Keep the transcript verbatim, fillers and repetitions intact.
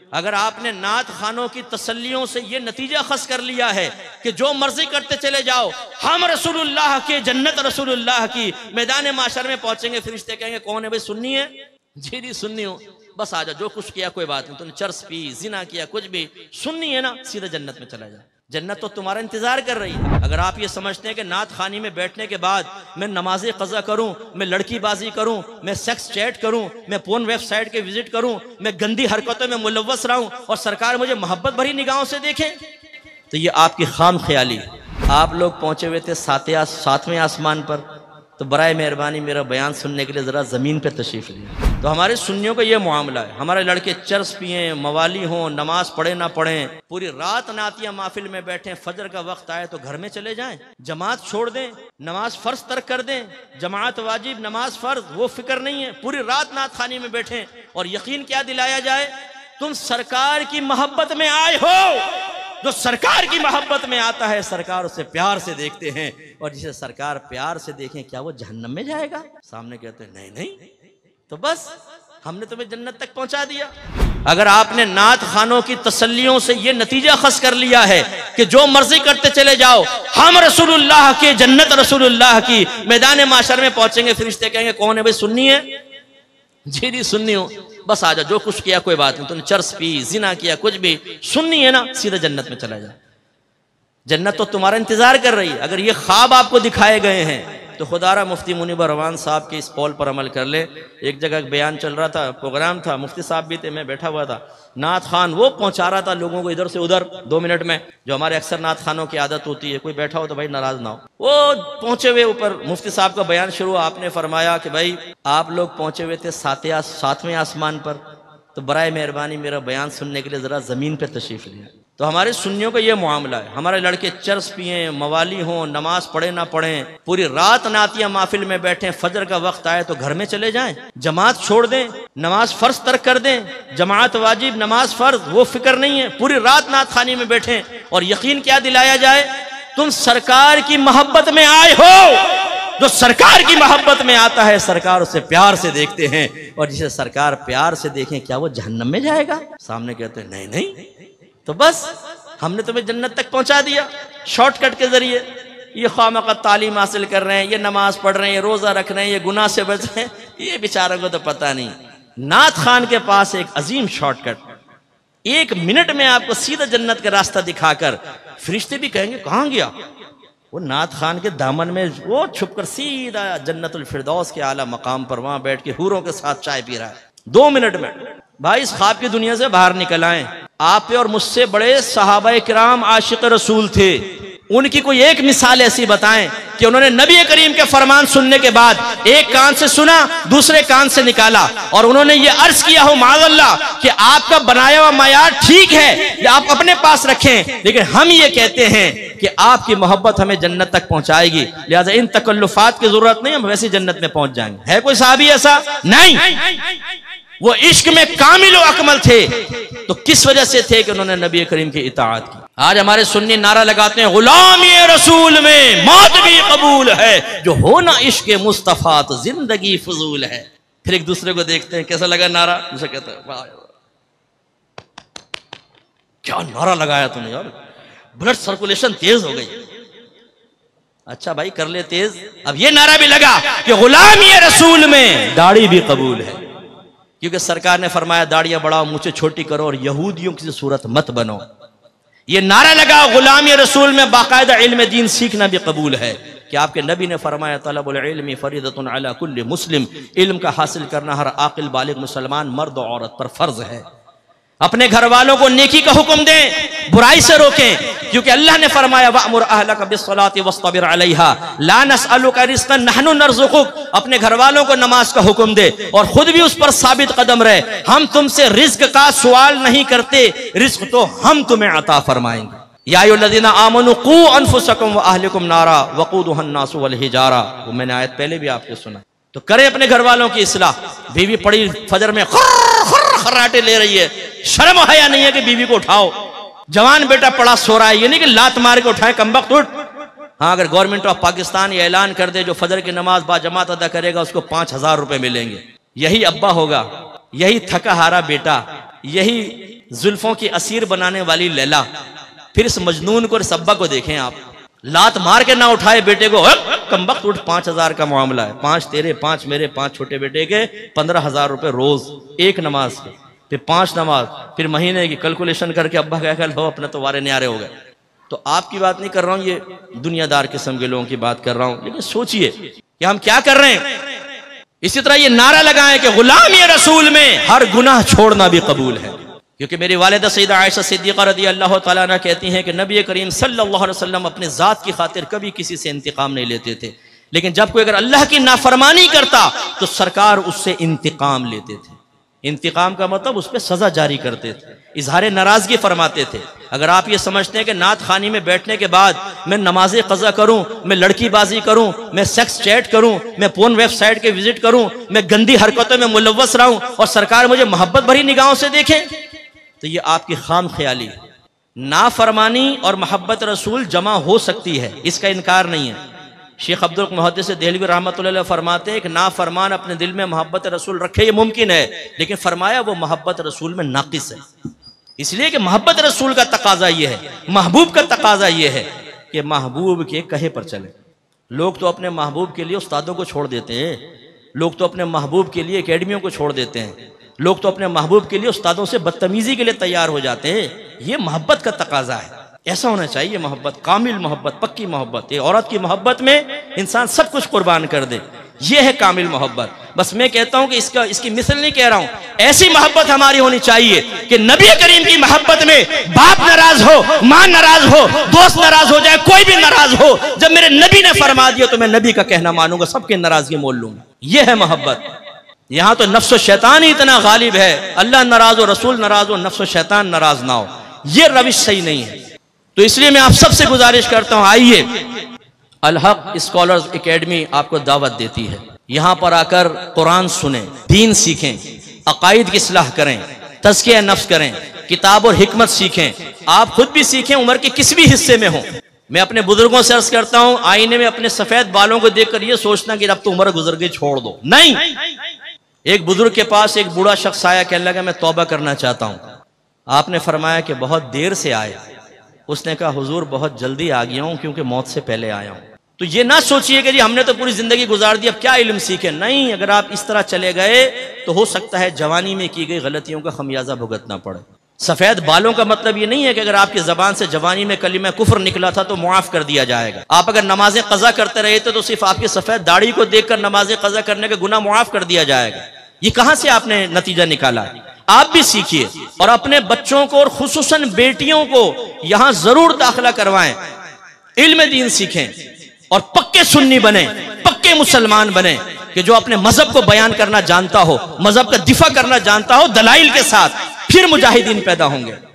अगर आपने नात खानों की तसल्लियों से ये नतीजा खस कर लिया है कि जो मर्जी करते चले जाओ, हम रसूलुल्लाह के, जन्नत रसूलुल्लाह की, मैदान माशर में पहुंचेंगे, फरिश्ते कहेंगे कौन है भाई, सुन्नी है? जी जी सुन्नी हूं, बस आ जाओ, जो कुछ किया कोई बात नहीं, तुमने चर्स पी, जिना किया, कुछ भी, सुन्नी है ना, सीधे जन्नत में चला जाओ, जन्नत तो तुम्हारा इंतजार कर रही है। अगर आप ये समझते हैं कि नात खानी में बैठने के बाद मैं नमाज़े क़ज़ा करूं, मैं लड़कीबाजी करूं, मैं सेक्स चैट करूं, मैं पोर्न वेबसाइट के विजिट करूं, मैं गंदी हरकतों में मुलव्वस रहूं और सरकार मुझे मोहब्बत भरी निगाहों से देखें, तो ये आपकी खाम ख्याली। आप लोग पहुंचे हुए थे सातवें सातवें आसमान पर, तो बराए मेहरबानी मेरा बयान सुनने के लिए ज़रा ज़मीन पर तशरीफ़ लिया। तो हमारे सुन्नियों का ये मामला है, हमारे लड़के चर्स पिए, मवाली हों, नमाज पढ़े ना पढ़ें, पूरी रात नातिया महफिल में बैठें, फजर का वक्त आए तो घर में चले जाएं, जमात छोड़ दें, नमाज फ़र्ज तर्क कर दें, जमात वाजिब, नमाज फ़र्ज, वो फिक्र नहीं है, पूरी रात नात खानी में बैठें और यकीन क्या दिलाया जाए, तुम सरकार की मोहब्बत में आए हो। जो सरकार की मोहब्बत में आता है, सरकार उसे प्यार से देखते हैं, और जिसे सरकार प्यार से देखें, क्या वो जहन्नम में जाएगा? सामने कहते हैं नहीं नहीं, तो बस हमने तुम्हें जन्नत तक पहुंचा दिया। अगर आपने नात खानों की तसल्लियों से ये नतीजा खस कर लिया है कि जो मर्जी करते चले जाओ, हम रसूलुल्लाह के, जन्नत रसूलुल्लाह की, मैदान माशर में पहुंचेंगे, फरिश्ते कहेंगे कौन है भाई, सुन्नी है? जी जी सुन्नी हूं, बस आ जाओ, जो कुछ किया कोई बात नहीं, तुमने चर्स पी, जिना किया, कुछ भी, सुन्नी है ना, सीधे जन्नत में चला जाओ, जन्नत तो तुम्हारा इंतजार कर रही है। अगर ये ख्वाब आपको दिखाए गए हैं तो खुदारा मुफ्ती मुनीबर रवान साहब के इस पॉल पर अमल कर ले। एक जगह बयान चल रहा था, प्रोग्राम था, मुफ्ती साहब भी थे, मैं बैठा हुआ था, नात खान वो पहुंचा रहा था लोगों को इधर से उधर दो मिनट में, जो हमारे अक्सर नात खानों की आदत होती है, कोई बैठा हो तो भाई नाराज ना हो। वो पहुंचे हुए ऊपर मुफ्ती साहब का बयान शुरू, आपने फरमाया कि भाई आप लोग पहुंचे हुए थे सातवें सातवें आसमान पर, तो बराए मेहरबानी मेरा बयान सुनने के लिए ज़रा ज़मीन पर तशरीफ़ लिया। तो हमारे सुन्नियों का ये मामला है, हमारे लड़के चर्स पिए, मवाली हों, नमाज पढ़े ना पढ़ें, पूरी रात नातिया महफिल में बैठें, फजर का वक्त आए तो घर में चले जाएं, जमात छोड़ दें, नमाज फ़र्ज तर्क कर दें, जमात वाजिब, नमाज फ़र्ज, वो फिक्र नहीं है, पूरी रात नात खानी में बैठें और यकीन क्या दिलाया जाए, तुम सरकार की मोहब्बत में आए हो। जो सरकार की मोहब्बत में आता है, सरकार उसे प्यार से देखते हैं, और जिसे सरकार प्यार से देखें, क्या वो जहन्नम में जाएगा? सामने कहते हैं नहीं नहीं, तो बस हमने तुम्हें जन्नत तक पहुंचा दिया शॉर्टकट के जरिए। ये ख्वामखा तालीम हासिल कर रहे हैं, ये नमाज पढ़ रहे हैं, ये रोजा रख रहे हैं, ये गुनाह से बच रहे हैं, ये बेचारों को तो पता नहीं। नात खान के पास एक अजीम शॉर्टकट, एक मिनट में आपको सीधा जन्नत का रास्ता दिखाकर, फरिश्ते भी कहेंगे कहां गया वो, नात खान के दामन में वो छुपकर सीधा जन्नतुल फिरदौस के आला मकाम पर वहां बैठ के हूरों के साथ चाय पी रहा है। दो मिनट में भाई इस ख्वाब की दुनिया से बाहर निकल आए। आप और मुझसे बड़े सहाबाए किराम आशिक रसूल थे, उनकी कोई एक मिसाल ऐसी बताएं कि उन्होंने नबी करीम के फरमान सुनने के बाद एक कान से सुना, दूसरे कान से निकाला, और उन्होंने ये अर्ज किया हो माज़अल्लाह कि आपका बनाया हुआ मायार ठीक है, या आप अपने पास रखें, लेकिन हम ये कहते हैं कि आपकी मोहब्बत हमें जन्नत तक पहुंचाएगी, लिहाजा इन तकल्लुफात की जरूरत नहीं, हम वैसे जन्नत में पहुंच जाएंगे। है कोई साहबी ऐसा? नहीं। वो इश्क में कामिल व अकमल थे, तो किस वजह से थे कि उन्होंने नबी करीम की इताअत की। आज हमारे सुन्नी नारा लगाते हैं गुलामी रसूल में मौत भी कबूल है, जो होना इश्क मुस्तफा तो जिंदगी फजूल है। फिर एक दूसरे को देखते हैं कैसा लगा नारा, दूसरा कहता है वाह क्या नारा लगाया तूने यार, ब्लड सर्कुलेशन तेज हो गई। अच्छा भाई कर ले तेज। अब ये नारा भी लगा कि गुलामी रसूल में दाढ़ी भी कबूल है, क्योंकि सरकार ने फरमाया दाढ़ियां बढ़ाओ, मुझे छोटी करो और यहूदियों की सूरत मत बनो। ये नारा लगा गुलामी रसूल में बाकायदा इल्म दीन सीखना भी कबूल है, कि आपके नबी ने फरमाया तलबुल इल्मी फरीदतुन अला कुल्ली मुस्लिम, इल्म का हासिल करना हर आकिल बालिग मुसलमान मर्द और औरत पर फर्ज है। अपने घर वालों को नेकी का हुक्म दें, बुराई से रोकें, क्योंकि अल्लाह ने फरमाया वअमुर अहलका बिस्सलाति वस्तबिर अलैहा ला नसअलुका रिज़्क़न नहनु नरज़ुकुक। अपने घर वालों को नमाज का हुक्म दे और खुद भी उस पर साबित कदम रहे, हम तुमसे रिज़्क़ का सवाल नहीं करते, रिज़्क़ तो हम तुम्हें अता फरमाएंगे। या अय्युहल्लज़ीना आमनू क़ू अनफुसकुम व अहलिकुम नारा वक़ूदुहा अन्नासु वल हिजारा, वो मैंने आयत पहले भी आपको सुना। तो करें अपने घर वालों की इस्लाह। बीवी पड़ी फजर में खर्राटे ले रही है, शर्म हया नहीं है कि बीवी को उठाओ। जवान बेटा पड़ा सो रहा है, ये नहीं कि लात मार के उठाए कमबख्त उठ। हाँ, अगर गवर्नमेंट ऑफ पाकिस्तान ये ऐलान कर दे जो फजर की नमाज बा जमात अदा करेगा उसको पांच हजार रुपए मिलेंगे, यही अब्बा होगा यही थका हारा बेटा, यही जुल्फों की असीर बनाने वाली लैला। फिर इस मजनून को और सब्बा को देखें आप, लात मार के ना उठाए बेटे को, कमबख्त उठ, पांच हजार का मामला है, पांच तेरे पांच मेरे पांच छोटे बेटे के पंद्रह हजार रुपए रोज एक नमाज के, फिर पांच नमाज, फिर महीने की कैलकुलेशन करके अब्बा क्या कल हो अपने तो वारे न्यारे हो गए। तो आपकी बात नहीं कर रहा हूं, ये दुनियादार किस्म के लोगों की बात कर रहा हूं। लेकिन सोचिए कि हम क्या कर रहे हैं। इसी तरह ये नारा लगाएं कि गुलाम ये रसूल में हर गुनाह छोड़ना भी कबूल है, क्योंकि मेरी वालिदा सैयदा आयशा सिद्दीक़ा रज़ी अल्लाह तआला अन्हा कहती हैं कि नबी करीम सल्लल्लाहु अलैहि वसल्लम अपने ज़ात की खातिर कभी किसी से इंतकाम नहीं लेते थे, लेकिन जब कोई अगर अल्लाह की नाफरमानी करता तो सरकार उससे इंतकाम लेते थे। इंतकाम का मतलब उस पर सजा जारी करते थे, इजहार नाराजगी फरमाते थे। अगर आप ये समझते हैं कि नात खानी में बैठने के बाद मैं नमाज़े कज़ा करूं, मैं लड़कीबाजी करूं, मैं सेक्स चैट करूं, मैं पोर्न वेबसाइट के विजिट करूं, मैं गंदी हरकतों में मुलव्वस रहूं और सरकार मुझे मोहब्बत भरी निगाहों से देखे, तो ये आपकी खाम ख्याली है। नाफरमानी और मोहब्बत रसूल जमा हो सकती है, इसका इनकार नहीं है। शेख अब्दुल मुहद्दिस देहलवी रहमतुल्लाह अलैह फरमाते हैं कि नाफरमान अपने दिल में मोहब्बत रसूल रखे ये मुमकिन है, लेकिन फरमाया वो मोहब्बत रसूल में नाकिस है। इसलिए कि मोहब्बत रसूल का तकाजा ये है, महबूब का तकाजा ये है कि महबूब के कहे पर चले। लोग तो अपने महबूब के लिए उस्तादों को छोड़ देते हैं, लोग तो अपने महबूब के लिए एकेडमियों को छोड़ देते हैं, लोग तो अपने महबूब के लिए उस्तादों से बदतमीजी के लिए तैयार हो जाते हैं। ये मोहब्बत का तकाजा है, ऐसा होना चाहिए मोहब्बत, कामिल मोहब्बत, पक्की मोहब्बत। एक औरत की मोहब्बत में इंसान सब कुछ कुर्बान कर दे, ये है कामिल मोहब्बत। बस मैं कहता हूं कि इसका इसकी मिसल नहीं कह रहा हूं, ऐसी मोहब्बत हमारी होनी चाहिए कि नबी करीम की मोहब्बत में बाप नाराज हो, मां नाराज हो, दोस्त नाराज हो जाए, कोई भी नाराज हो, जब मेरे नबी ने फरमा दिया तो मैं नबी का कहना मानूंगा, सबकी नाराजगी मोल लूंगा। यह है मोहब्बत। यहां तो नफ्स शैतान ही इतना गालिब है, अल्लाह नाराज हो, रसूल नाराज हो, नफ्स शैतान नाराज ना हो, यह रविश सही नहीं है। तो इसलिए मैं आप सबसे गुजारिश करता हूं, आइए अल हक स्कॉलर्स एकेडमी आपको दावत देती है, यहां पर आकर कुरान सुने, दीन सीखें, अकायद की इस्लाह करें, तज़किया नफ्स करें, किताब और हिकमत सीखें, आप खुद भी सीखें, उम्र के किसी भी हिस्से में हो। मैं अपने बुजुर्गों से अर्ज करता हूं, आईने में अपने सफेद बालों को देखकर यह सोचना कि अब तो उम्र गुजर गई छोड़ दो, नहीं। एक बुजुर्ग के पास एक बूढ़ा शख्स आया, कहने लगा मैं तौबा करना चाहता हूं। आपने फरमाया कि बहुत देर से आए। उसने कहा हुजूर बहुत जल्दी आ गया हूं क्योंकि मौत से पहले आया हूं। तो ये ना सोचिए कि जी हमने तो पूरी जिंदगी गुजार दी, अब क्या इल्म सीखे। नहीं, अगर आप इस तरह चले गए तो हो सकता है जवानी में की गई गलतियों का खमियाजा भुगतना पड़े। सफेद बालों का मतलब ये नहीं है कि अगर आपकी जबान से जवानी में कलीमा कुफ्र निकला था तो मुआफ कर दिया जाएगा। आप अगर नमाजें कज़ा करते रहे थे तो सिर्फ आपकी सफेद दाढ़ी को देखकर नमाजें कज़ा करने का गुनाह मुआफ कर दिया जाएगा। ये कहां से आपने नतीजा निकाला? आप भी सीखिए और अपने बच्चों को और खुसूसन बेटियों को यहां जरूर दाखिला करवाएं, इल्म दीन सीखें और पक्के सुन्नी बने, पक्के मुसलमान बने कि जो अपने मजहब को बयान करना जानता हो, मजहब का दिफा करना जानता हो दलाइल के साथ, फिर मुजाहिदीन पैदा होंगे।